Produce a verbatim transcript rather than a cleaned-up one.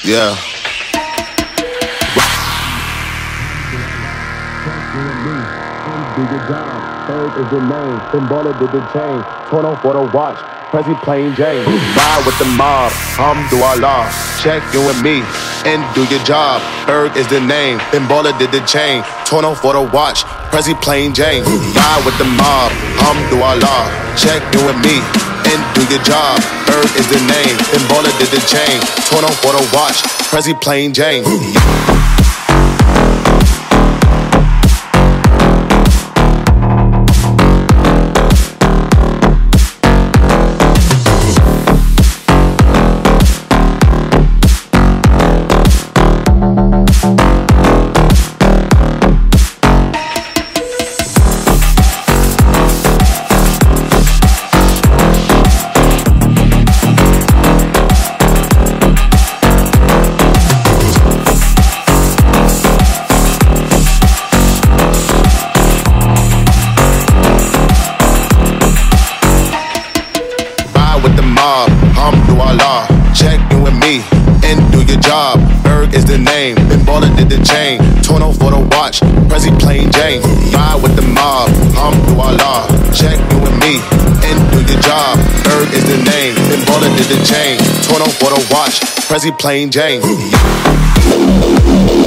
Yeah. Do your job, Berg is the name, then Baller did the chain, torn on for the watch, Prezi plain Jane. Ride with the mob, Alhamdulillah, check you and me, and do your job. Berg is the name, then Baller did the chain, torn on for the watch, Prezi plain Jane. Ride with the mob, Alhamdulillah, check you and me, and do your job. Berg is the name, then Baller did the chain, torn on for the watch, Prezi plain Jane. With the mob, Alhamdulillah, check you and me, and do your job. Berg is the name, then Baller did the chain, torn on for the watch, Prezi plain Jane. Ride with the mob, Alhamdulillah, check you and me, and do your job. Berg is the name, then Baller did the chain, torn on for the watch, Prezi plain Jane.